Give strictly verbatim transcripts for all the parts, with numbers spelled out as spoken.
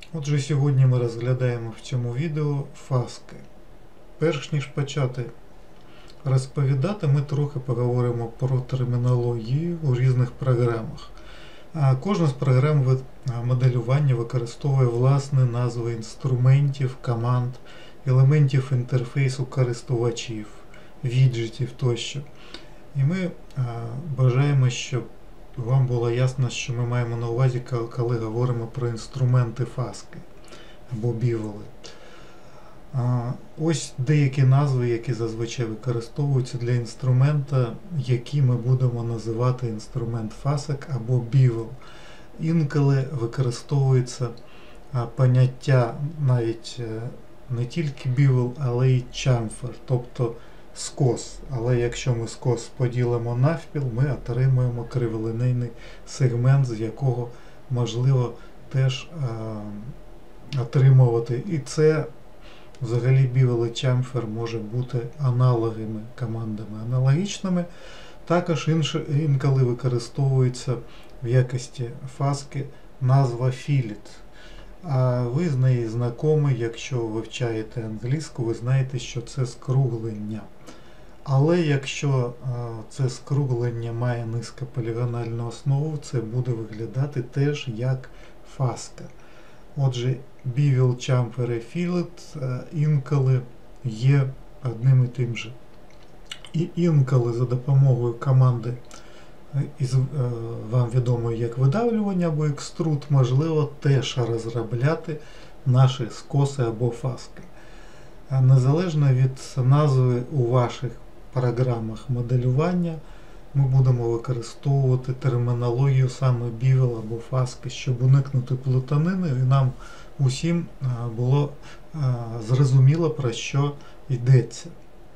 Отже, сьогодні ми розглядаємо в цьому відео фаски. Перш ніж почати розповідати, ми трохи поговоримо про термінологію у різних програмах. Кожна з програм моделювання використовує власні назви інструментів, команд, елементів інтерфейсу користувачів, віджитів тощо. І ми бажаємо, щоб вам було ясно, що ми маємо на увазі, коли говоримо про інструменти фаски або біволи. Ось деякі назви, які зазвичай використовуються для інструмента, які ми будемо називати інструмент фасок або бівол. Інколи використовується поняття навіть не тільки бівол, але й чамфер, тобто скос. Але якщо ми скос поділимо навпіл, ми отримуємо криволінійний сегмент, з якого можливо теж е, отримувати. І це взагалі бівол і чамфер може бути аналогами, командами аналогічними. Також інше, інколи використовується в якості фаски назва філіт. А ви з нею знайомі, якщо вивчаєте англійську, ви знаєте, що це скруглення. Але якщо це скруглення має низькополігональну основу, це буде виглядати теж як фаска. Отже, бівол, чамфер і філет інколи є одним і тим же. І інколи за допомогою команди, із вам відомої як видавлювання або екструд, можливо теж розробляти наші скоси або фаски. Незалежно від назви у ваших програмах моделювання, ми будемо використовувати термінологію саме бівол або фаски, щоб уникнути плутанини і нам усім було зрозуміло, про що йдеться.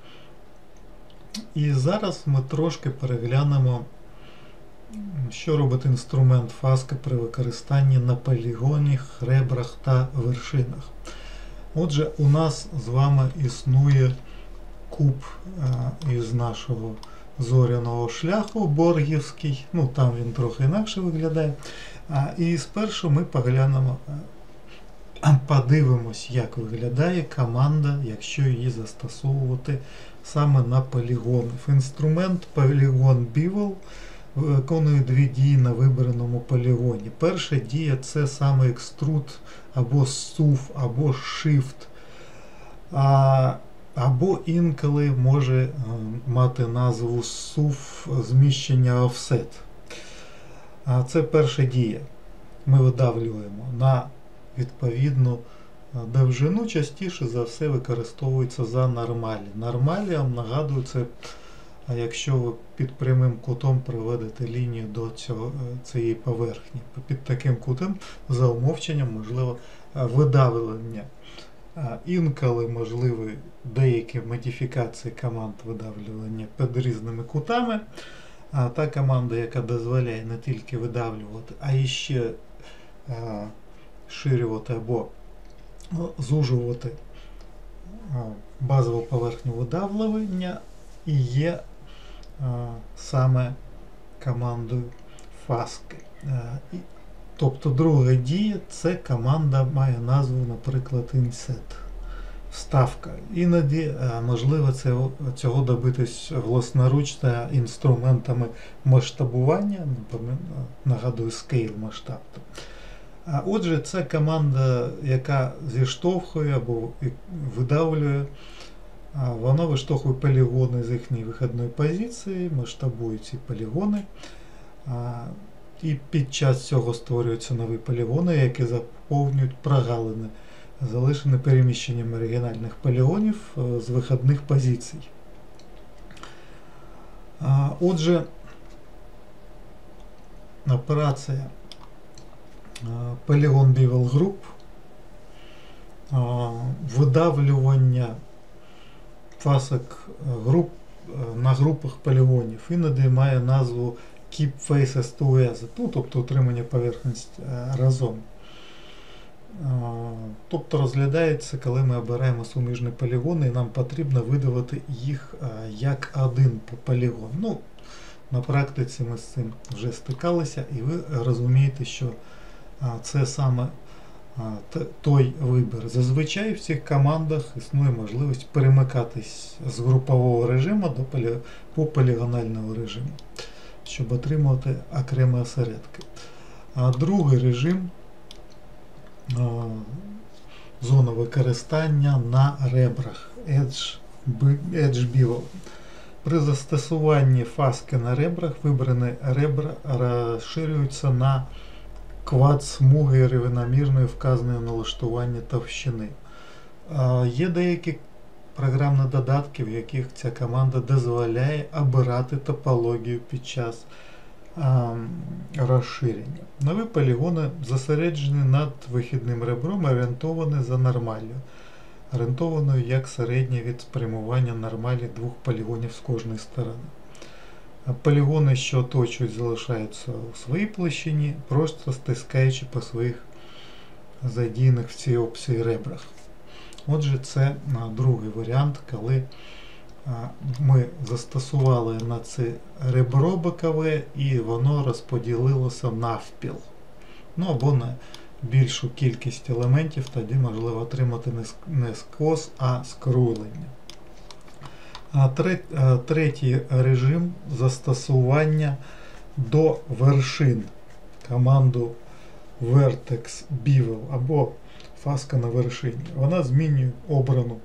І зараз ми трошки переглянемо, що робить інструмент фаски при використанні на полігоні, ребрах та вершинах. Отже, у нас з вами існує куб а, із нашого зоряного шляху, боргівський, ну там він трохи інакше виглядає. А, і спершу ми поглянемо, а, подивимось, як виглядає команда, якщо її застосовувати саме на полігон. Інструмент полігон бівол виконує дві дії на вибраному полігоні. Перша дія – це саме екструд або сув, або shift, а, або інколи може а, мати назву сув зміщення offset. А це перша дія. Ми видавлюємо на відповідну довжину, частіше за все використовується за нормалі. Нормалі, я вам нагадую, це а якщо ви під прямим кутом проведете лінію до цього, цієї поверхні. Під таким кутом, за умовченням, можливо видавлення. Інколи можливі деякі модифікації команд видавлювання під різними кутами. А та команда, яка дозволяє не тільки видавлювати, а і ще ширювати або зужувати базову поверхню видавлювання, і є а, саме командою фаски. А, і, тобто друга дія, це команда має назву, наприклад, inset, вставка. Іноді а, можливо це, цього добитись власноруч та інструментами масштабування, нагадую, scale масштаб. А отже, це команда, яка зіштовхує або видавлює. Вона виштовхує полігони з їхньої виходної позиції, масштабує ці полігони. І під час цього створюються нові полігони, які заповнюють прогалини, залишені переміщенням оригінальних полігонів з виходних позицій. Отже, операція Polygon Bevel Group, видавлювання фасок груп на групах полігонів іноді має назву Keep Faces Together, ну, тобто утримання поверхності разом. Тобто розглядається, коли ми обираємо суміжні полігони і нам потрібно видавати їх як один полігон. Ну, на практиці ми з цим вже стикалися і ви розумієте, що це саме той вибір. Зазвичай в цих командах існує можливість перемикатись з групового режиму до полі... по полігонального режиму, щоб отримувати окремі осередки. А другий режим а, зона використання на ребрах Edge, Edge Bevel. При застосуванні фаски на ребрах вибрані ребра розширюються на квад смуги рівномірної вказаної налаштування товщини. А, є деякі програмні додатки, в яких ця команда дозволяє обирати топологію під час а, розширення. Нові полігони зосереджені над вихідним ребром, орієнтовані за нормаллю, орієнтованою як середнє від спрямування нормалі двох полігонів з кожної сторони. Полігони, що оточують, залишаються у своїй площині, просто стискаючи по своїх задіяних в цій опції ребрах. Отже, це другий варіант, коли ми застосували на це ребро бокове і воно розподілилося навпіл. Ну або на більшу кількість елементів, тоді можливо отримати не скос, а скруглення. А третій режим застосування до вершин. Команду Vertex Bevel або фаска на вершині. Вона змінює обрану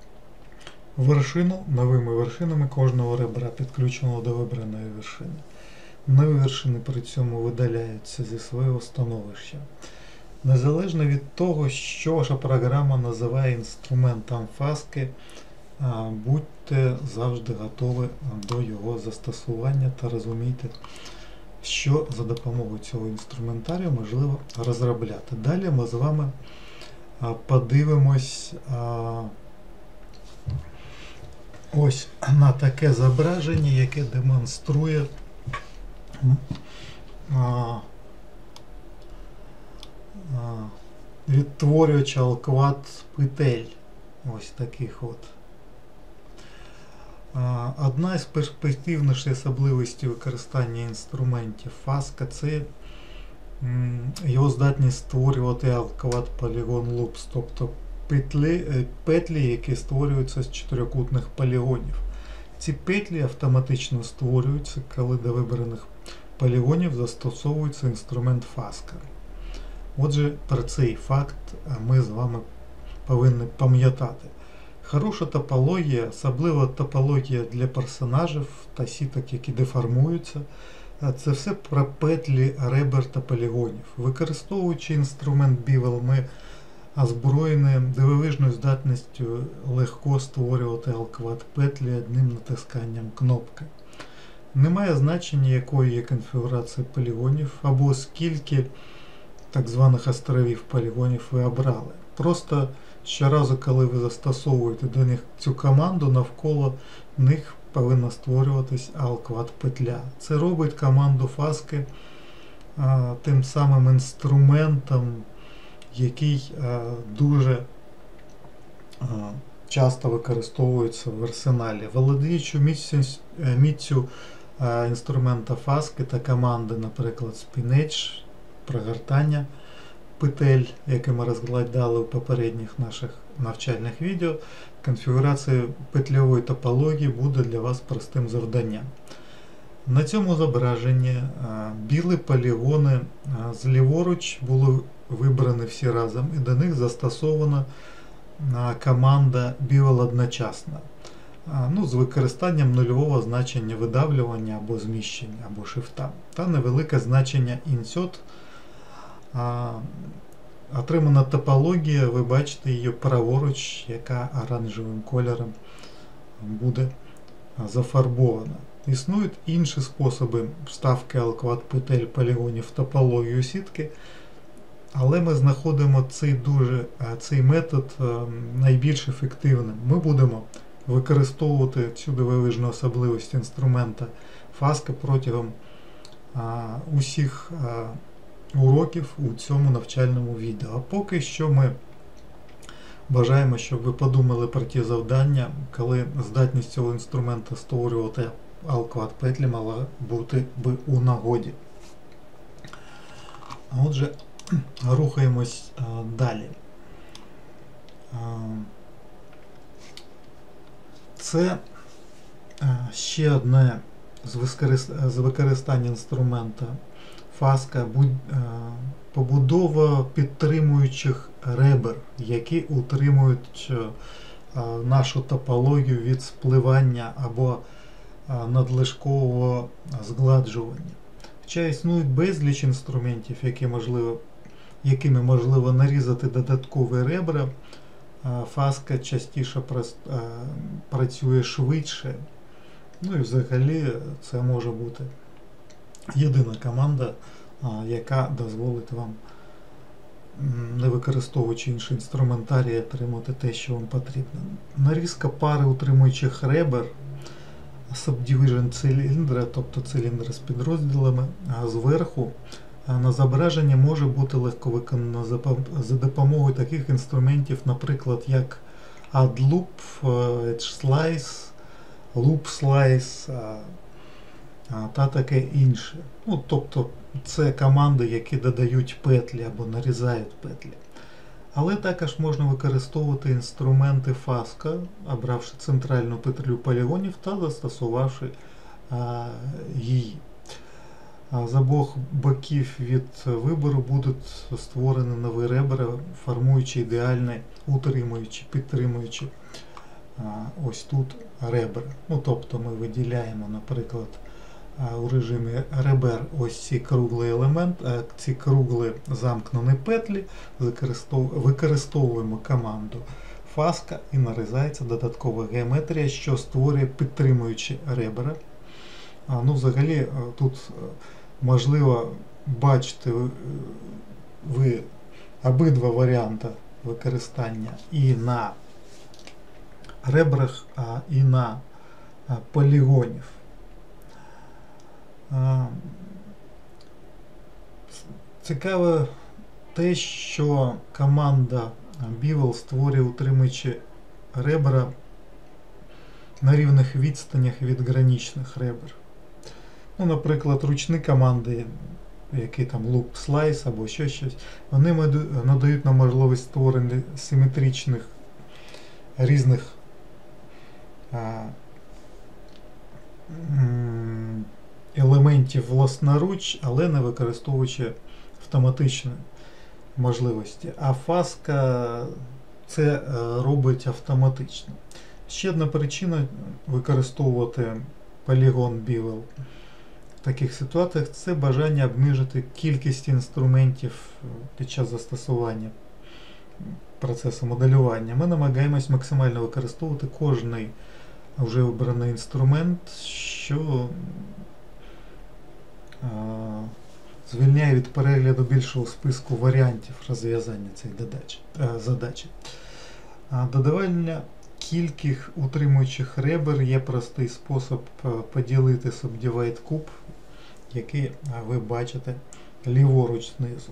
вершину новими вершинами кожного ребра, підключеного до вибраної вершини. Нові вершини при цьому видаляються зі свого становища. Незалежно від того, що ж програма називає інструментом фаски, будьте завжди готові до його застосування та розумійте, що за допомогою цього інструментарію можливо розробляти. Далі ми з вами подивимось ось на таке зображення, яке демонструє відтворювач алквад петель. Ось таких от. Одна із перспективніших особливостей використання інструментів фаска – це його здатність створювати алквад полігон лупс, тобто петлі, петлі, які створюються з чотирикутних полігонів. Ці петлі автоматично створюються, коли до вибраних полігонів застосовується інструмент фаска. Отже, про цей факт ми з вами повинні пам'ятати. Хороша топологія, особливо топологія для персонажів та сіток, які деформуються, це все про петлі ребер та полігонів. Використовуючи інструмент Bevel, ми озброєні дивовижною здатністю легко створювати алквад петлі одним натисканням кнопки. Немає значення, якої є конфігурація полігонів або скільки так званих островів полігонів ви обрали. Просто щоразу, коли ви застосовуєте до них цю команду, навколо них повинна створюватись алквад петля. Це робить команду фаски а, тим самим інструментом, який а, дуже а, часто використовується в арсеналі. Володіючи міцю а, інструмента фаски та команди, наприклад, Spin Edge, прогортання петель, яке ми розглядали у попередніх наших навчальних відео, конфігурація петльової топології буде для вас простим завданням. На цьому зображенні білі полігони зліворуч були вибрані всі разом, і до них застосована команда Bevel одночасно, ну, з використанням нульового значення видавлювання або зміщення, або шифта, та невелике значення Insert. Отримана топологія, ви бачите її праворуч, яка оранжевим кольором буде зафарбована. Існують інші способи вставки алквад петель полігонів в топологію сітки, але ми знаходимо цей, дуже, цей метод найбільш ефективним. Ми будемо використовувати цю дивовижну особливість інструмента фаска протягом а, усіх а, уроків у цьому навчальному відео. А поки що ми бажаємо, щоб ви подумали про ті завдання, коли здатність цього інструмента створювати алквад петлі мала бути би у нагоді. Отже, рухаємось а, далі. А, це а, ще одне з, використ... з використання інструмента фаска, будь... а, побудова підтримуючих ребер, які утримують а, нашу топологію від спливання або а, надлишкового згладжування. Хоча існують безліч інструментів, які можливо, якими можливо нарізати додаткові ребра, фаска частіше працює швидше. Ну і взагалі це може бути єдина команда, яка дозволить вам, не використовуючи інший інструментарій, отримати те, що вам потрібно. Нарізка пари утримуючих ребер, subdivision циліндра, тобто циліндра з підрозділами, зверху на зображенні може бути легко виконано за допомогою таких інструментів, наприклад, як add-loop, edge-slice, loop-slice та таке інше. Ну, тобто це команди, які додають петлі або нарізають петлі. Але також можна використовувати інструменти фаска, обравши центральну петлю полігонів та застосувавши а, її. А з обох боків від вибору будуть створені нові ребра, формуючи ідеальні, утримуючи, підтримуючи а, ось тут ребра. Ну, тобто ми виділяємо, наприклад, у режимі ребер ось ці круглий елемент, ці круглі замкнені петлі, використовуємо команду фаска і нарізається додаткова геометрія, що створює підтримуючі ребра. А, ну, взагалі тут можливо бачити ви обидва варіанти використання і на ребрах, а і на полігонів. Цікаве те, що команда Bevel створює утримуючі ребра на рівних відстанях від граничних ребер. Ну, наприклад, ручні команди, які там loop slice або ще щось, вони надають нам можливість створення симетричних різних а, елементів власноруч, але не використовуючи автоматичні можливості. А фаска це робить автоматично. Ще одна причина використовувати полігон Bevel в таких ситуаціях – це бажання обмежити кількість інструментів під час застосування процесу моделювання. Ми намагаємось максимально використовувати кожний вже обраний інструмент, що а, звільняє від перегляду більшого списку варіантів розв'язання цієї задачі. А, додавання кількох утримуючих ребер є простий спосіб поділити subdivide куб, який ви бачите ліворуч знизу.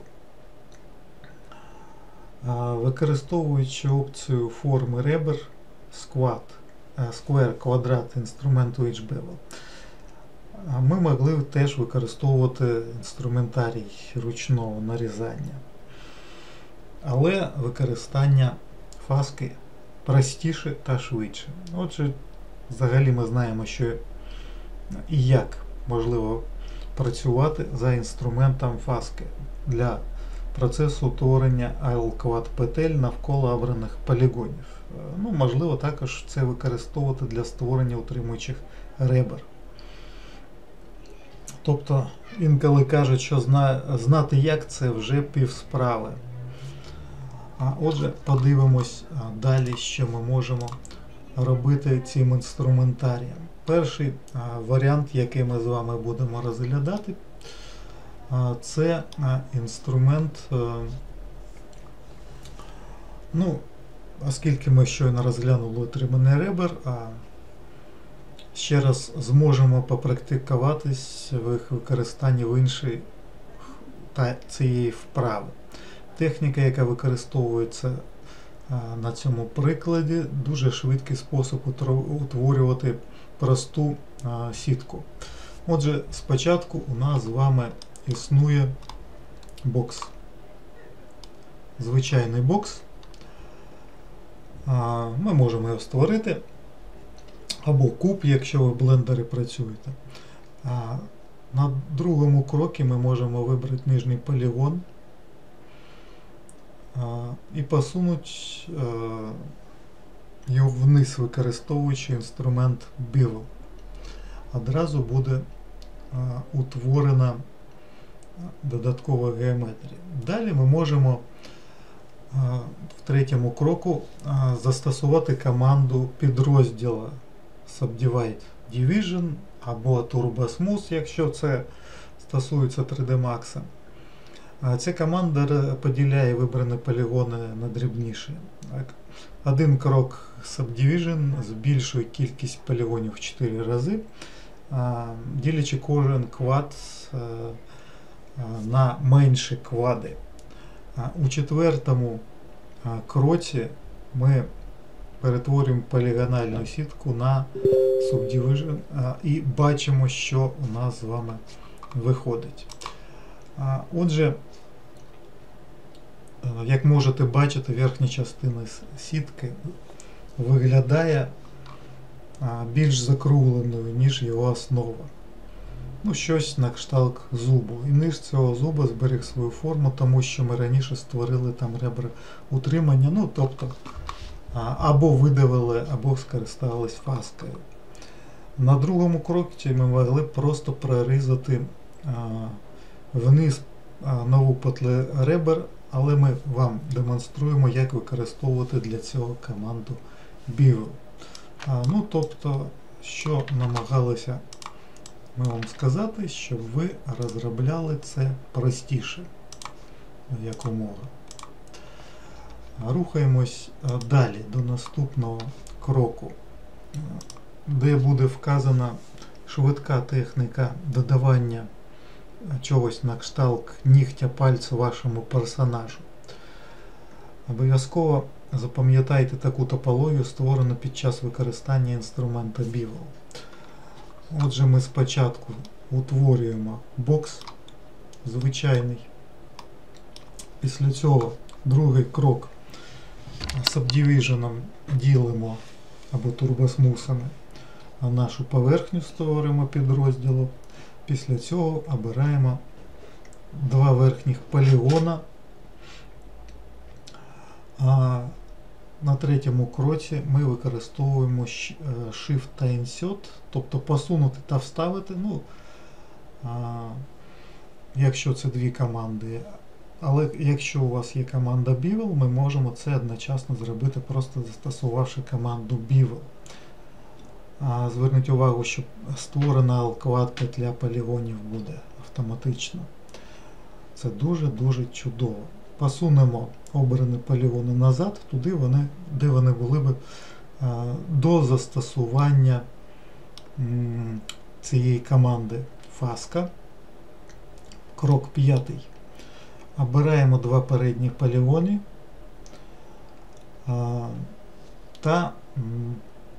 А, використовуючи опцію форми ребер Squat, Square, квадрат інструменту H-Bevel, ми могли теж використовувати інструментарій ручного нарізання. Але використання фаски простіше та швидше. Отже, взагалі ми знаємо, що і як можливо працювати за інструментом фаски для процесу утворення айлквад петель навколо обраних полігонів. Ну, можливо також це використовувати для створення утримуючих ребер. Тобто, інколи кажуть, що зна... знати як, це вже півсправи. А отже, подивимось далі, що ми можемо робити цим інструментарієм. Перший а, варіант, який ми з вами будемо розглядати, а, це а, інструмент, а, ну, оскільки ми щойно розглянули утриманий ребер, а ще раз зможемо попрактикуватись в їх використанні в іншій та цієї вправи. Техніка, яка використовується а, на цьому прикладі, дуже швидкий спосіб утворювати просту а, сітку. Отже, спочатку у нас з вами існує бокс. звичайний бокс. Ми можемо його створити, або куб, якщо ви в блендері працюєте. На другому кроці ми можемо вибрати нижній полігон і посунути його вниз, використовуючи інструмент Bevel. Одразу буде утворена додаткова геометрія. Далі ми можемо в третьому кроку застосувати команду підрозділу Subdivide Division або Turbo Smooth, якщо це стосується три ді Max. Ця команда поділяє вибрані полігони на дрібніші. Один крок Subdivision збільшує кількість полігонів в чотири рази, ділячи кожен квад на менші квади. У четвертому кроці ми перетворюємо полігональну сітку на Subdivision і бачимо, що у нас з вами виходить. Отже, як можете бачити, верхня частина сітки виглядає більш закругленою, ніж його основа. Ну, щось на кшталт зубу. І низ цього зуба зберіг свою форму, тому що ми раніше створили там ребра утримання, ну, тобто, або видавили, або скористались фаскою. На другому кроці ми могли просто прорізати а, вниз а, нову петлю ребер, але ми вам демонструємо, як використовувати для цього команду Bevel. А, ну, тобто, що намагалися ми вам сказати, щоб ви розробляли це простіше, якомога. Рухаємось далі до наступного кроку, де буде вказана швидка техніка додавання чогось на кшталт нігтя пальцю вашому персонажу. Обов'язково запам'ятайте таку топологію, створену під час використання інструмента Bevel. Отже, ми спочатку утворюємо бокс звичайний. Після цього другий крок Subdivision ділимо або турбосмусами нашу поверхню, створюємо підрозділу. Після цього обираємо два верхніх полігона. А на третьому кроці ми використовуємо Shift та Insert, тобто посунути та вставити, ну, а, якщо це дві команди. Але якщо у вас є команда Bevel, ми можемо це одночасно зробити, просто застосувавши команду Bevel. А, зверніть увагу, що створена квад петля полігонів буде автоматично. Це дуже-дуже чудово. Посунемо обрані полігони назад, туди вони, де вони були б а, до застосування м, цієї команди фаска. Крок п'ятий. Обираємо два передніх полігони а, та м,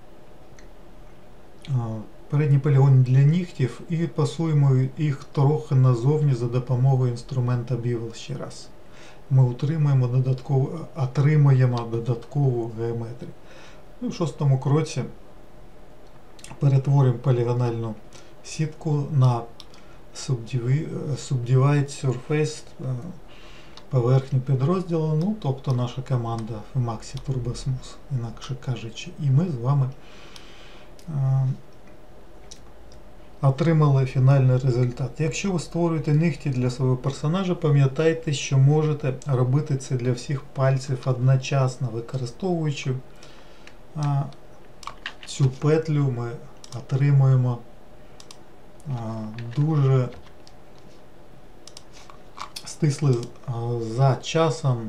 а, передні полігони для нігтів і пасуємо їх трохи назовні за допомогою інструмента Bevel ще раз. Ми утримуємо додатково, отримуємо додаткову геометрію. І в шостому кроці перетворюємо полігональну сітку на Subdivide Surface поверхню підрозділу, ну, тобто наша команда Maxi Turbo Smooth, інакше кажучи. І ми з вами а, отримали фінальний результат. Якщо ви створюєте нігті для свого персонажа, пам'ятайте, що можете робити це для всіх пальців одночасно, використовуючи а, цю петлю, ми отримуємо а, дуже стисли а, за часом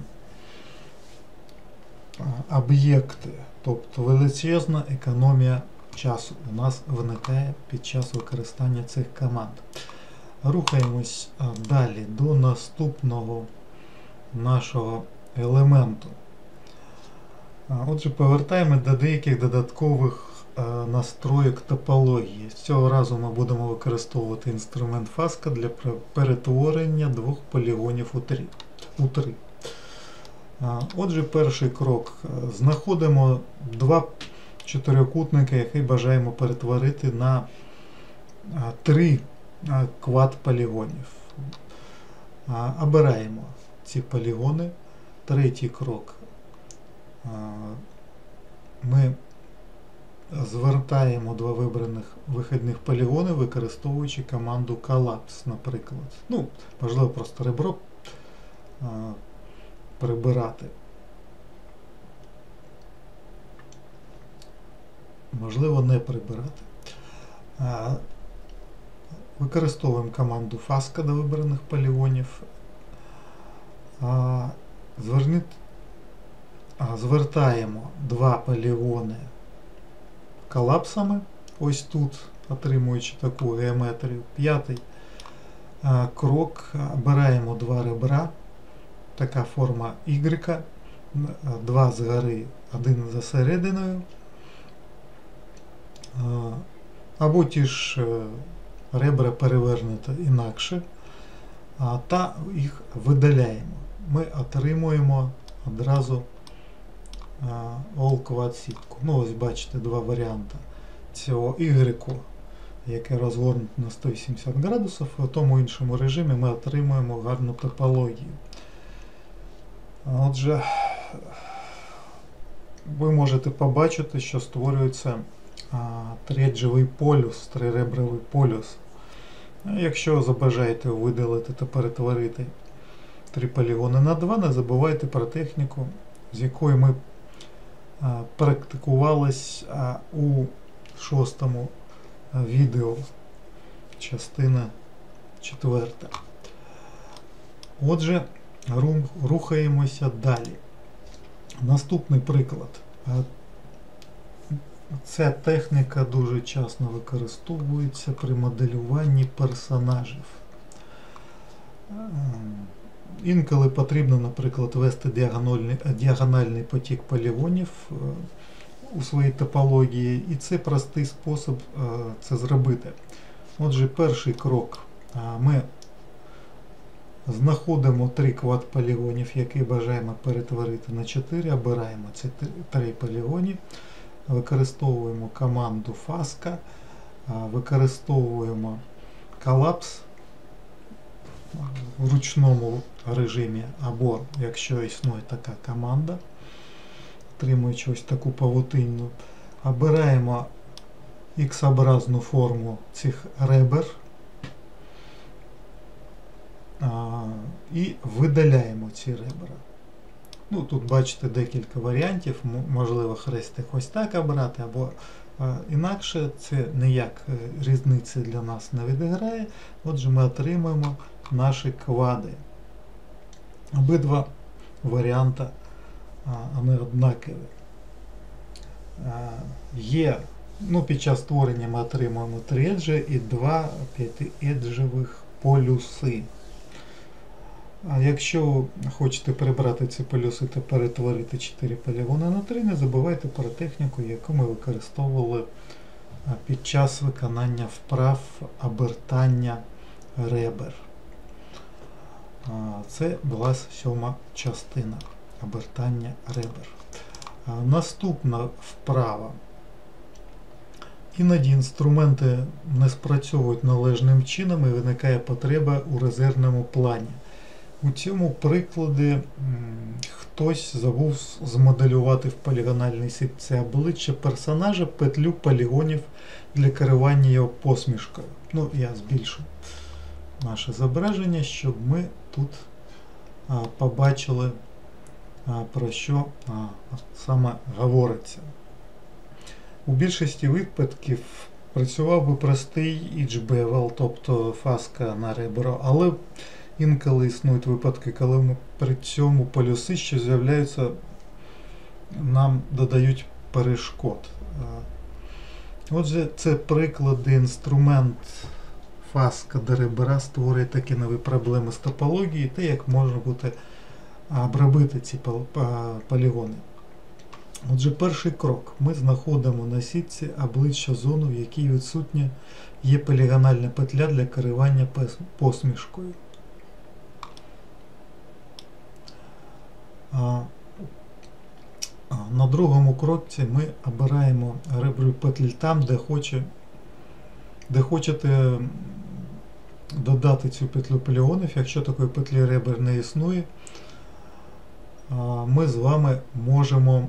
об'єкти, тобто величезна економія часу у нас виникає під час використання цих команд. Рухаємось далі до наступного нашого елементу. Отже, повертаємо до деяких додаткових настроїк топології. З цього разу ми будемо використовувати інструмент фаска для перетворення двох полігонів у три. Отже, перший крок. Знаходимо два чотирикутники, які бажаємо перетворити на три квад полігонів. Обираємо ці полігони. Третій крок. Ми звертаємо два вибраних вихідних полігони, використовуючи команду Collapse, наприклад. Ну, можливо, просто ребро а, прибирати. Можливо, не прибирати. А, використовуємо команду Фаска до вибраних полігонів. А, зверніть, а, звертаємо два полігони колапсами, ось тут, отримуючи таку геометрію. П'ятий а, крок. Обираємо два ребра, така форма Y, два згори, один за серединою, а, або ті ж ребра перевернуто інакше, а, та їх видаляємо. Ми отримуємо одразу all quad сітку. Ну, ось бачите два варіанти цього Y, яке розгорнуто на сто вісімдесят градусів, в тому іншому режимі ми отримуємо гарну топологію. Отже, ви можете побачити, що створюється триеджевий полюс, триребровий полюс. Якщо забажаєте видалити та перетворити три полігони на два, не забувайте про техніку, з якою ми практикувались у шостому відео, частина четверта. Отже, рухаємося далі. Наступний приклад. Ця техніка дуже часто використовується при моделюванні персонажів. Інколи потрібно, наприклад, ввести діагональний, діагональний потік полігонів у своїй топології, і це простий спосіб це зробити. Отже, перший крок. Ми знаходимо три квад полігонів, які бажаємо перетворити на чотири, обираємо ці три полігони, використовуємо команду Фаска, використовуємо Collapse в ручному режимі, або, якщо існує така команда, отримуючи ось таку павутинну, обираємо X-образну форму цих ребер а, і видаляємо ці ребра. Ну, тут бачите декілька варіантів, можливо хрестик ось так обрати, або а, інакше, це ніяк різниці для нас не відіграє. Отже, ми отримуємо наші квади. Обидва варіанти вони однакові. Є, ну, під час створення ми отримуємо три еджі і два п'ятиеджевих полюси. А якщо хочете прибрати ці полюси та перетворити чотири полігони на три, не забувайте про техніку, яку ми використовували під час виконання вправ обертання ребер. Це була сьома частина обертання ребер. Наступна вправа. Іноді інструменти не спрацьовують належним чином і виникає потреба у резервному плані. У цьому прикладі хтось забув змоделювати в полігональній сітці обличчя персонажа петлю полігонів для керування його посмішкою. Ну, я збільшу наше зображення, щоб ми тут а, побачили, а, про що а, саме говориться. У більшості випадків працював би простий edge-bevel, тобто фаска на ребро, але інколи існують випадки, коли ми при цьому полюси, що з'являються, нам додають перешкод. Отже, це приклади. Інструмент фаска до ребра створює такі нові проблеми з топології, те, як можна буде обробити ці полігони. Отже, перший крок. Ми знаходимо на сітці обличчя зону, в якій відсутня є полігональна петля для керування посмішкою. На другому кроці ми обираємо ребру петлі там, де, хоче, де хочете додати цю петлю полігонів. Якщо такої петлі ребер не існує, ми з вами можемо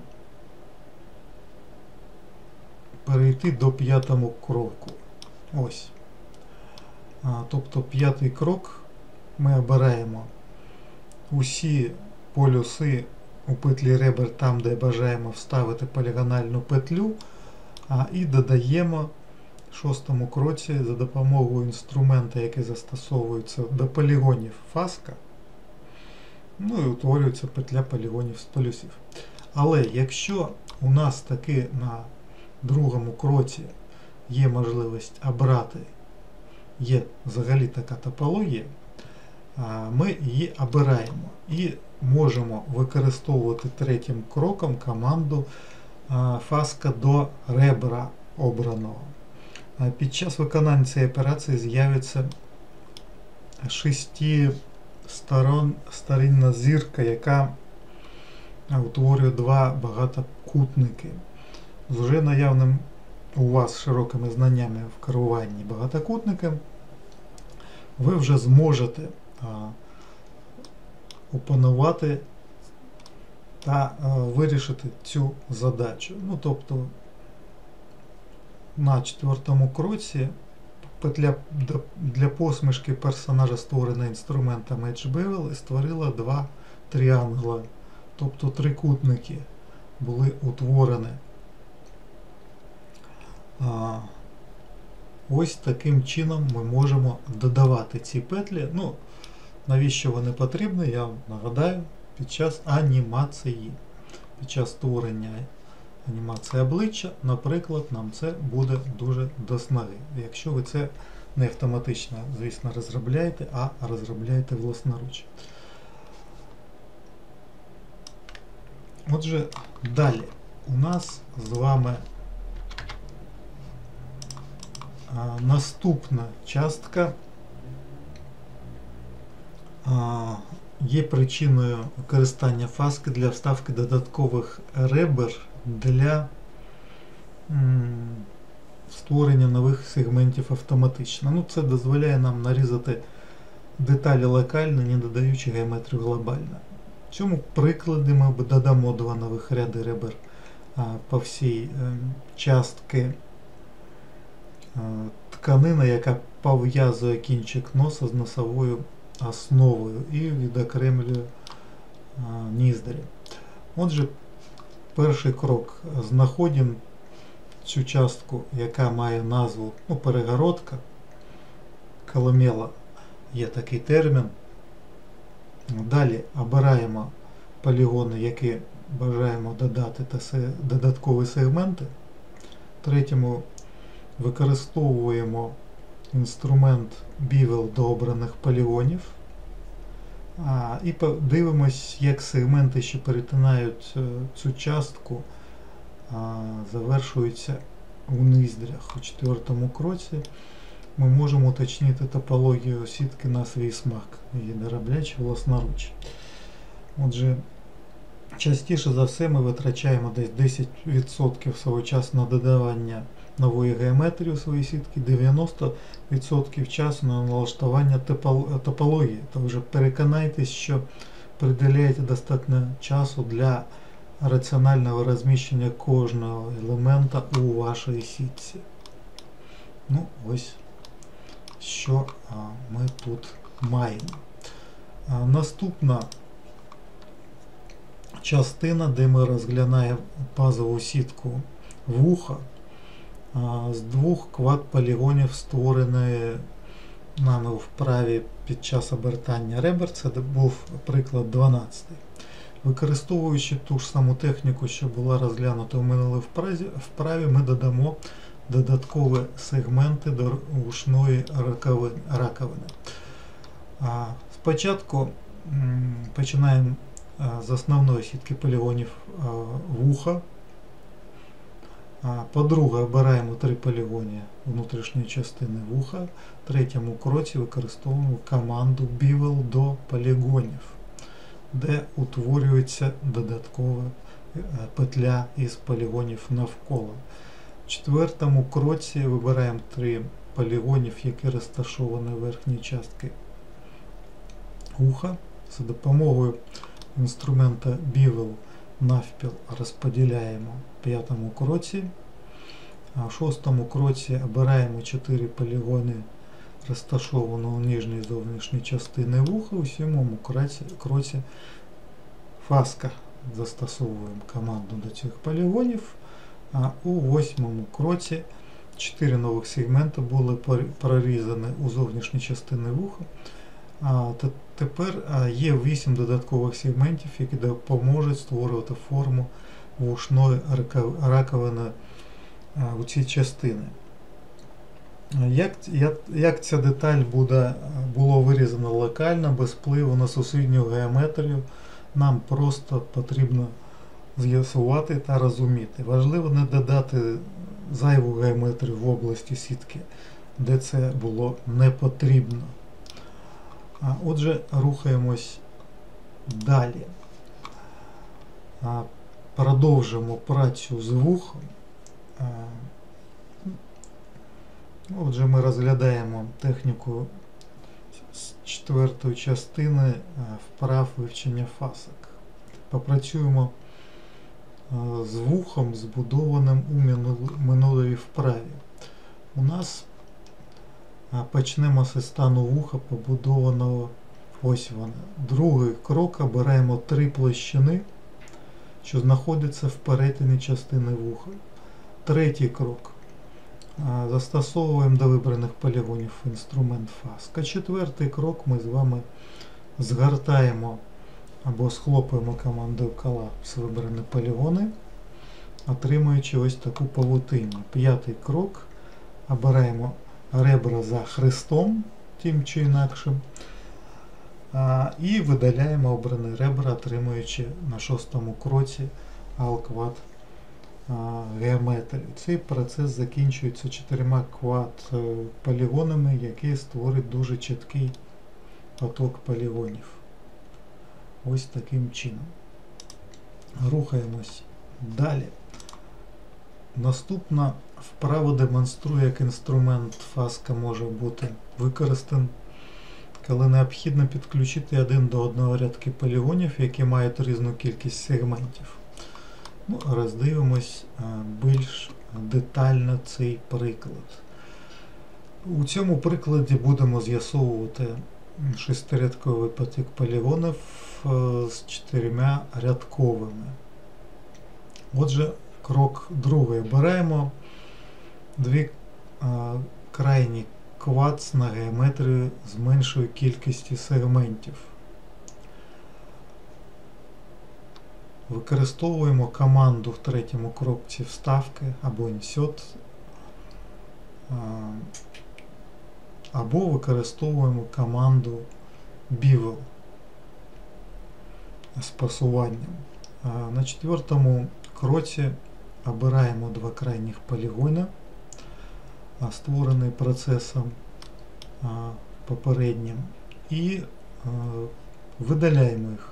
перейти до п'ятого кроку. Ось. Тобто п'ятий крок ми обираємо усі полюси у петлі ребер там, де бажаємо вставити полігональну петлю, а, і додаємо в шостому кроці за допомогою інструмента, який застосовується до полігонів фаска, ну і утворюється петля полігонів з полюсів. Але якщо у нас таки на другому кроці є можливість обрати, є взагалі така топологія, ми її обираємо і можемо використовувати третім кроком команду фаска до ребра обраного. Під час виконання цієї операції з'явиться шестисторінна зірка, яка утворює два багатокутники. З вже наявним у вас широкими знаннями в керуванні багатокутником ви вже зможете а, опанувати та а, вирішити цю задачу. Ну, тобто на четвертому кроці петля для посмішки персонажа, створена інструментом Edge Bevel, і створила два тріангула, тобто трикутники були утворені. А, ось таким чином ми можемо додавати ці петлі. Ну, навіщо вони потрібні, я вам нагадаю, під час анімації. Під час створення анімації обличчя, наприклад, нам це буде дуже до снаги. Якщо ви це не автоматично, звісно, розробляєте, а розробляєте власноруч. Отже, далі у нас з вами а, наступна частка а, є причиною використання фаски для вставки додаткових ребер для м, створення нових сегментів автоматично. Ну, це дозволяє нам нарізати деталі локально, не додаючи геометрію глобально. В цьому прикладі ми додамо два нових ряди ребер а, по всій е, частки е, тканини, яка пов'язує кінчик носа з носовою основою і відокремлює а, ніздрі. Отже, перший крок. Знаходимо цю частку, яка має назву, ну, перегородка, коломела, є такий термін. Далі обираємо полігони, які бажаємо додати, та додаткові сегменти. Третьому використовуємо інструмент Bevel до обраних полігонів. А, і подивимось, як сегменти, що перетинають цю частку, а, завершуються у ніздрях. У четвертому кроці ми можемо уточнити топологію сітки на свій смак, її дороблячи власноруч. Отже, частіше за все ми витрачаємо десь десять відсотків свого часу на додавання нової геометрії у свої сітки, дев'яносто відсотків часу на налаштування топології. То вже переконайтесь, що приділяєте достатньо часу для раціонального розміщення кожного елемента у вашій сітці. Ну, ось що а, ми тут маємо. А, наступна частина, де ми розглядаємо базову сітку вуха, а, з двох квад-полігонів, створеної нами в вправі під час обертання ребер. Це був приклад дванадцятий. Використовуючи ту ж саму техніку, що була розглянута у минулій вправі, ми додамо додаткові сегменти до вушної раковини. А, спочатку м, починаємо а, з основної сітки полігонів а, вуха. А, по-друге, обираємо три полігони внутрішньої частини вуха. В третьому кроці використовуємо команду Bevel до полігонів. де утворюється додаткова петля із полігонів навколо. В четвертому кроці вибираємо три полігонів, які розташовані в верхній частці вуха. За допомогою інструмента Bevel навпіл розподіляємо в п'ятому кроці. А в шостому кроці обираємо чотири полігони, розташовані у нижній і зовнішній частині вуха. У сьомому кроці, кроці фаска. Застосовуємо команду до цих полігонів. А у восьмому кроці чотири нових сегменти були прорізані у зовнішній частині вуха. А тепер є вісім додаткових сегментів, які допоможуть створювати форму вушної раковини у цій частині. Як, як, як ця деталь буде, було вирізано локально, без впливу на сусідню геометрію, нам просто потрібно з'ясувати та розуміти. Важливо не додати зайву геометрію в області сітки, де це було не потрібно. А отже, рухаємось далі. А, продовжимо працю з вухом. А, отже, ми розглядаємо техніку з четвертої частини вправ вивчення фасок. Попрацюємо з вухом, збудованим у минулій вправі. У нас почнемо зі стану вуха, побудованого ось воно. Другий крок, обираємо три площини, що знаходяться в перетині частини вуха. Третій крок. Застосовуємо до вибраних полігонів інструмент фаска. Четвертий крок ми з вами згортаємо або схлопуємо командою колапс вибрані полігони, отримуючи ось таку павутину. П'ятий крок. Обираємо ребра за хрестом, тим чи інакшим, і видаляємо обрані ребра, отримуючи на шостому кроці алквад геометрію. Цей процес закінчується чотирма квад полігонами, які створюють дуже чіткий поток полігонів. Ось таким чином. Рухаємось далі. Наступна вправа демонструє, як інструмент фаска може бути використаний, коли необхідно підключити один до одного рядки полігонів, які мають різну кількість сегментів. Ну, роздивимось більш детально цей приклад. У цьому прикладі будемо з'ясовувати шестирядковий потік полігонів з чотирма рядковими. Отже, крок другий. Обираємо дві а, крайні квадс на геометрію з меншою кількістю сегментів. Використовуємо команду в третьому кроці вставки або insert, а, або використовуємо команду Bevel з пасуванням. А, на четвертому кроці обираємо два крайніх полігони, створений процесом а, попереднім, і а, видаляємо їх.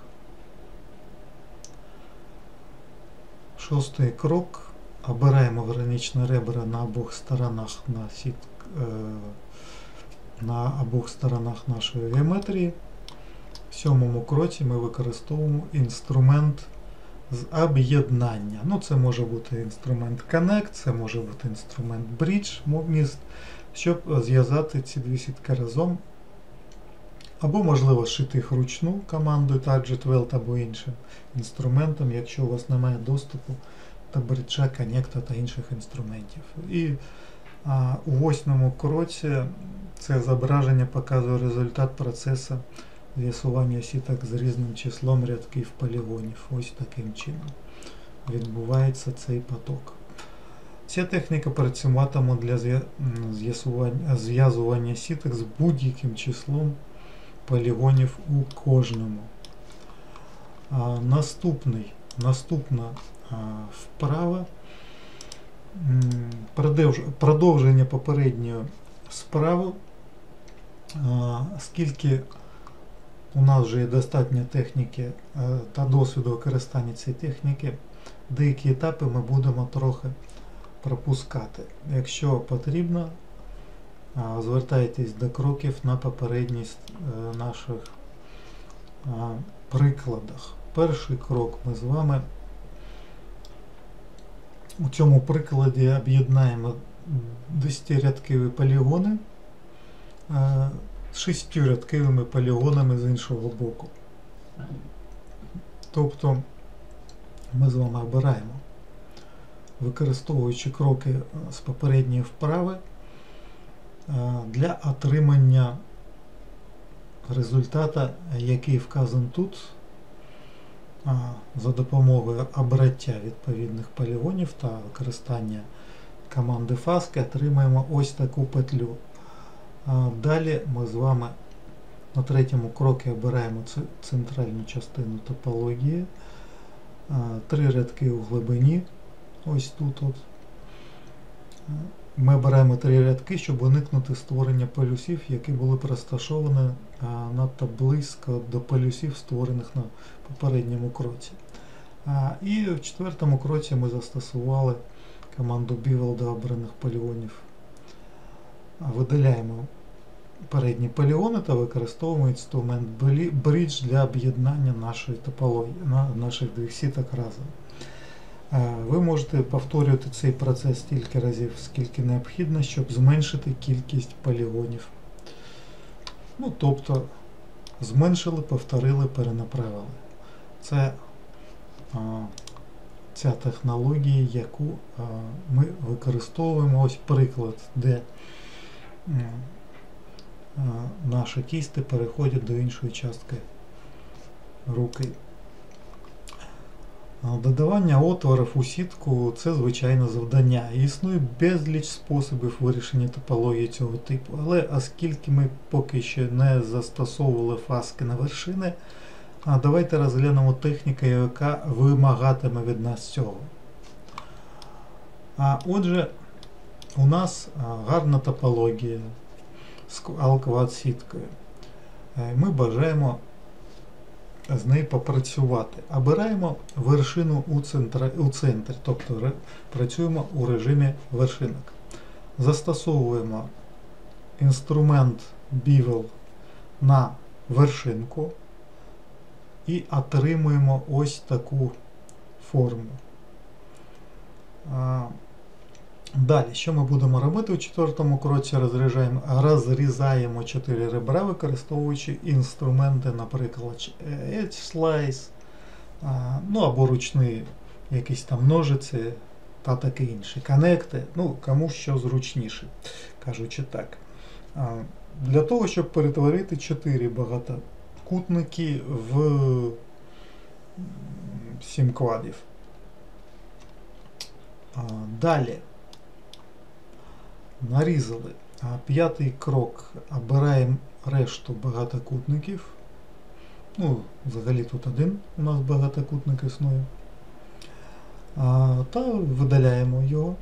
Шостий крок. Обираємо граничні ребра на обох сторонах на, сіт, е, на обох сторонах нашої геометрії. В сьомому кроці ми використовуємо інструмент з об'єднання. Ну, це може бути інструмент Connect, це може бути інструмент Bridge, міст, щоб зв'язати ці дві сітки разом. Або, можливо, шити їх вручну командою Target Weld або іншим інструментом, якщо у вас немає доступу до бриджа, коннекта та інших інструментів. І а, у восьмому кроці це зображення показує результат процесу з'ясування сіток з різним числом рядків полігонів. Ось таким чином відбувається цей поток. Ця техніка працюватиме для зв'язування сіток з будь-яким числом полігонів у кожному. А, наступний, наступна а, вправа, продовж, продовження попередньої справи, а, скільки у нас вже є достатньо техніки та досвіду використання цієї техніки, деякі етапи ми будемо трохи пропускати. Якщо потрібно, звертайтесь до кроків на попередніх наших прикладах. Перший крок ми з вами у цьому прикладі об'єднаємо десятирядкові полігони з шестирядковими полігонами з іншого боку. Тобто ми з вами обираємо, використовуючи кроки з попередньої вправи для отримання результата, який вказаний тут, за допомогою обраття відповідних полігонів та використання команди фаски отримаємо ось таку петлю. Далі ми з вами на третьому кроці обираємо центральну частину топології, три рядки у глибині, ось тут. От. Ми обираємо три рядки, щоб уникнути створення полюсів, які були розташовані надто близько до полюсів, створених на попередньому кроці. І в четвертому кроці ми застосували команду Bevel до обраних полігонів. Видаляємо передні полігони та використовуємо інструмент Bridge для об'єднання нашої топології, наших двох сіток разом. Ви можете повторювати цей процес стільки разів, скільки необхідно, щоб зменшити кількість полігонів. Ну, тобто, зменшили, повторили, перенаправили. Це а, ця технологія, яку а, ми використовуємо. Ось приклад, де а, а, наші кісти переходять до іншої частки руки. Додавання отворів у сітку – це звичайне завдання. Існує безліч способів вирішення топології цього типу. Але оскільки ми поки що не застосовували фаски на вершини, давайте розглянемо техніку, яка вимагатиме від нас цього. А отже, у нас гарна топологія з алквад-сіткою. Ми бажаємо з нею попрацювати. Обираємо вершину у центрі, у центрі, тобто працюємо у режимі вершинок. Застосовуємо інструмент Bevel на вершинку і отримуємо ось таку форму. Далі, що ми будемо робити? У четвертому кроці розрізаємо, розрізаємо чотири ребра, використовуючи інструменти, наприклад, Edge Slice, ну або ручні якісь там ножиці та таке інше. Конекти, ну кому що зручніше, кажучи так. Для того, щоб перетворити чотири багатокутники в сім квадів. Далі. Нарізали. П'ятий крок. Обираємо решту багатокутників. Ну, взагалі тут один у нас багатокутник існує. А, та видаляємо його.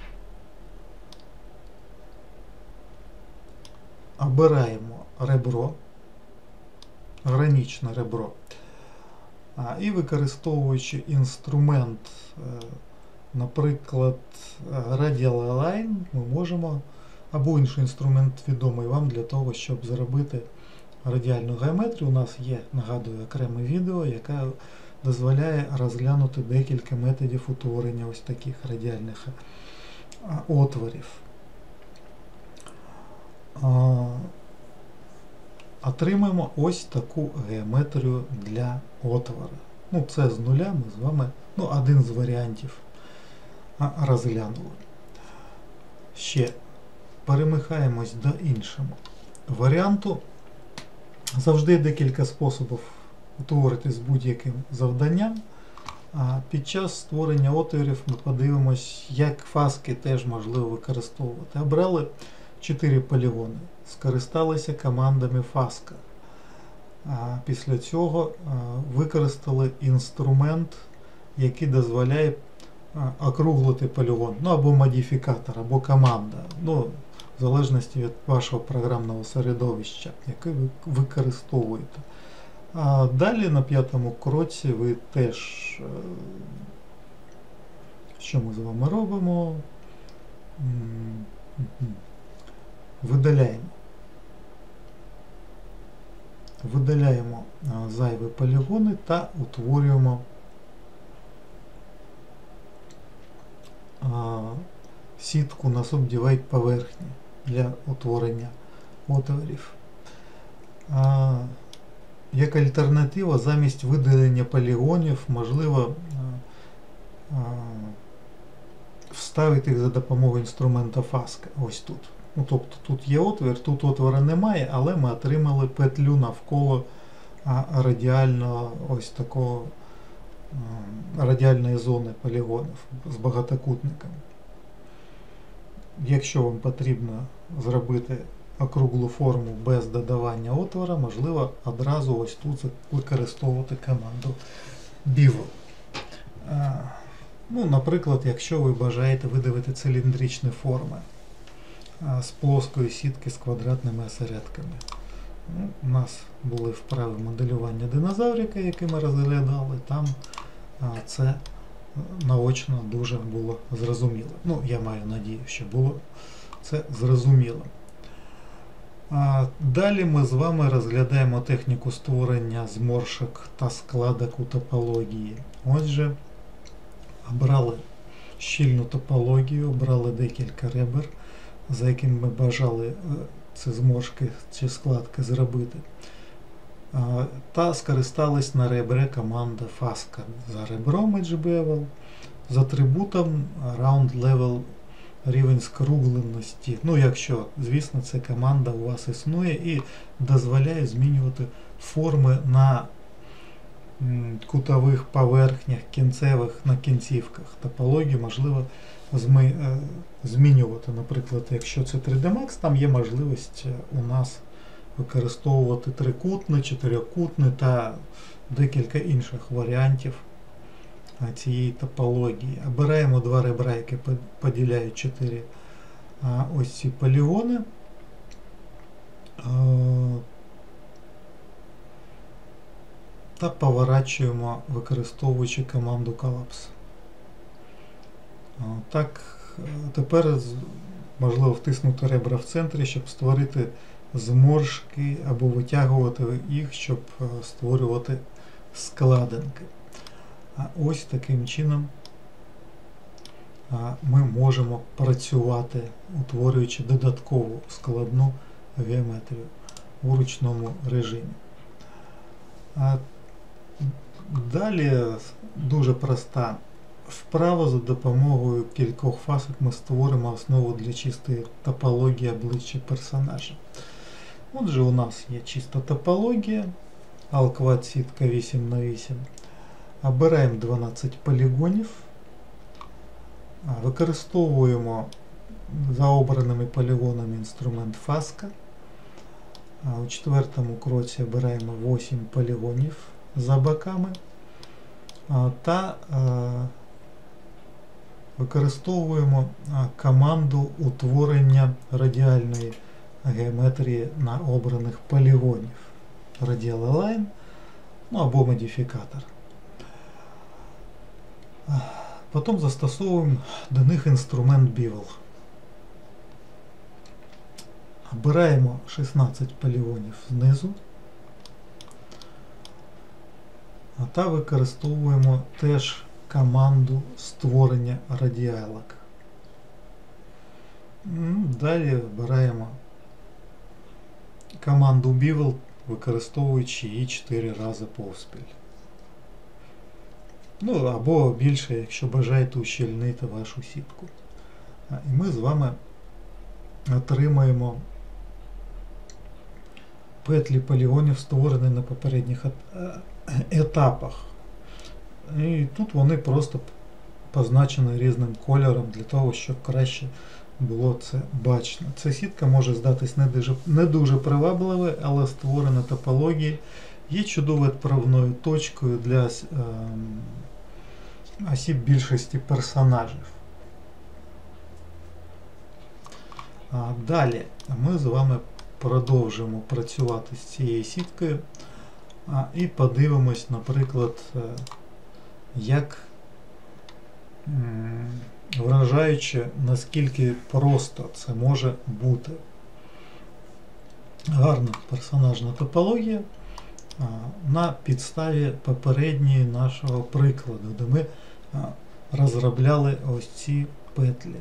Обираємо ребро, граничне ребро. А, і використовуючи інструмент, наприклад, Radial Align, ми можемо, або інший інструмент відомий вам для того, щоб зробити радіальну геометрію. У нас є, нагадую, окреме відео, яке дозволяє розглянути декілька методів утворення ось таких радіальних отворів. Отримаємо ось таку геометрію для отвора. Ну, це з нуля ми з вами, ну, один з варіантів розглянули. Ще перемикаємось до іншого варіанту. Завжди декілька способів утворити з будь-яким завданням. А під час створення отворів ми подивимось, як фаски теж можливо використовувати. Обрали чотири полігони, скористалися командами фаска. А після цього а, використали інструмент, який дозволяє а, округлити полігон, ну або модифікатор, або команда, ну, в залежності від вашого програмного середовища, яке ви використовуєте. А далі на п'ятому кроці ви теж, що ми з вами робимо? Видаляємо. Видаляємо зайві полігони та утворюємо сітку на Subdivide поверхні для утворення отворів. А, як альтернатива, замість видалення полігонів, можливо а, а, вставити їх за допомогою інструмента фаска. Ось тут. Ну, тобто тут є отвір, тут отвора немає, але ми отримали петлю навколо а, радіального ось такого а, радіальної зони полігонів з багатокутниками. Якщо вам потрібно зробити округлу форму без додавання отвора, можливо одразу ось тут використовувати команду Bevel. Ну, наприклад, якщо ви бажаєте видавити циліндричні форми з плоскої сітки з квадратними осередками. Ну, у нас були вправи моделювання динозаврика, які ми розглядали, там це наочно дуже було зрозуміло. Ну, я маю надію, що було це зрозуміло. А далі ми з вами розглядаємо техніку створення зморшок та складок у топології. Отже, обрали щільну топологію, обрали декілька ребер, за якими ми бажали ці зморшки чи складки зробити. Та скористались на ребре команда фаска за ребром Edge Bevel, з атрибутом Round Level рівень скругленості. Ну, якщо, звісно, ця команда у вас існує і дозволяє змінювати форми на кутових поверхнях, кінцевих, на кінцівках. Топологію можливо змінювати. Наприклад, якщо це три Д Max, там є можливість у нас використовувати трикутний, чотирикутний та декілька інших варіантів цієї топології. Обираємо два ребра, які поділяють чотири ось ці полігони. Та поворачуємо, використовуючи команду Collapse. Так, тепер можливо втиснути ребра в центрі, щоб створити зморшки або витягувати їх, щоб створювати складинки. А ось таким чином ми можемо працювати, утворюючи додаткову складну геометрію у ручному режимі. А далі дуже проста вправа. За допомогою кількох фасок ми створимо основу для чистої топології обличчя персонажа. Отже, у нас є чиста топологія, Alquad сітка вісім на вісім. Обираємо дванадцять полігонів, використовуємо за обраними полігонами інструмент фаска. У четвертому кроці обираємо вісім полігонів за боками та використовуємо команду утворення радіальної геометрії на обраних полігонів. Radial Align, ну або модифікатор. Потім застосовуємо до них інструмент Bevel. Обираємо шістнадцять полігонів знизу та використовуємо теж команду створення радіалок. Далі обираємо команду Bevel, використовуючи її чотири рази поспіль. Ну, або більше, якщо бажаєте ущільнити вашу сітку. І ми з вами отримаємо петлі полігонів, створені на попередніх етапах. І тут вони просто позначені різним кольором, для того, щоб краще було це бачно. Ця сітка може здатись не дуже, не дуже привабливою, але створена топологія є чудовою відправною точкою для е, осіб більшості персонажів. А далі ми з вами продовжимо працювати з цією сіткою. А, і подивимось, наприклад, як вражаюче, наскільки просто це може бути. Гарна персонажна топологія на підставі попередньої нашого прикладу, де ми розробляли ось ці петлі.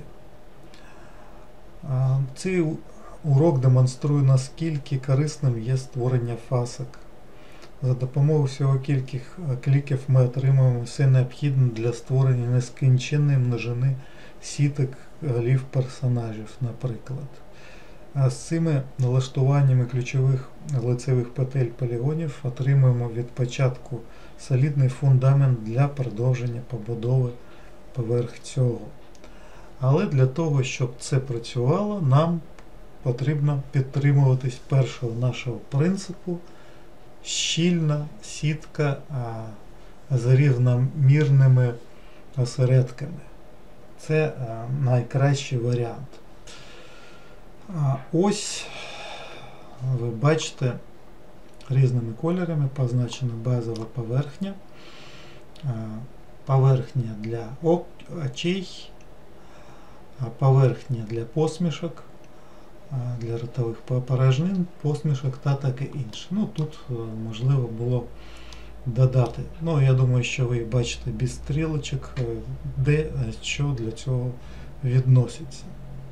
Цей урок демонструє, наскільки корисним є створення фасок. За допомогою всього кількох кліків ми отримуємо все необхідне для створення нескінченної множини сіток голів персонажів, наприклад. А з цими налаштуваннями ключових лицевих петель полігонів отримуємо від початку солідний фундамент для продовження побудови поверх цього. Але для того, щоб це працювало, нам потрібно підтримуватись першого нашого принципу – щільна сітка а, з рівномірними осередками. Це а, найкращий варіант. А, ось ви бачите різними кольорами позначена базова поверхня, а, поверхня для очей, а, поверхня для посмішок, для ротових порожнин, посмішок та таке інше. Ну, тут можливо було додати. Ну, я думаю, що ви бачите без стрілочок, де що для цього відноситься.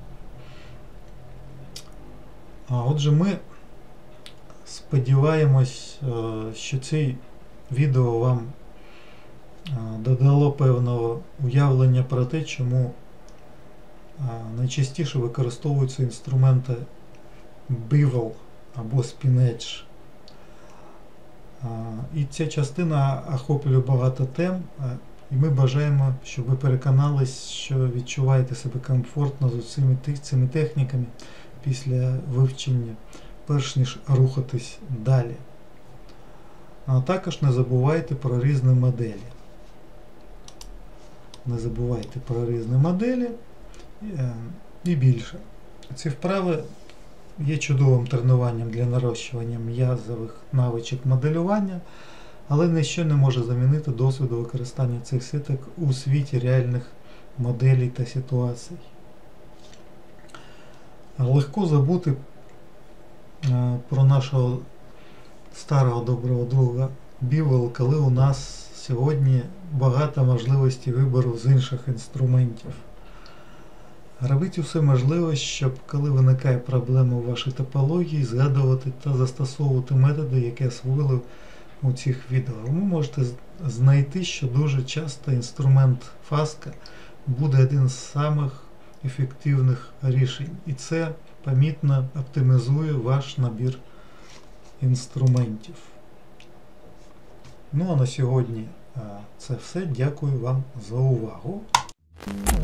А отже, ми сподіваємось, що це відео вам додало певного уявлення про те, чому найчастіше використовуються інструменти Bevel або Spin-Edge. І ця частина охоплює багато тем, і ми бажаємо, щоб ви переконались, що відчуваєте себе комфортно з цими, цими техніками після вивчення, перш ніж рухатись далі. А також не забувайте про різні моделі. Не забувайте про різні моделі. І більше. Ці вправи є чудовим тренуванням для нарощування м'язових навичок моделювання, але ніщо не може замінити досвіду використання цих сіток у світі реальних моделей та ситуацій. Легко забути про нашого старого доброго друга Bevel, коли у нас сьогодні багато можливостей вибору з інших інструментів. Робіть усе можливе, щоб коли виникає проблема у вашій топології, згадувати та застосовувати методи, які освоїли у цих відео. Ви можете знайти, що дуже часто інструмент фаска буде один з самих ефективних рішень. І це помітно оптимізує ваш набір інструментів. Ну а на сьогодні це все. Дякую вам за увагу.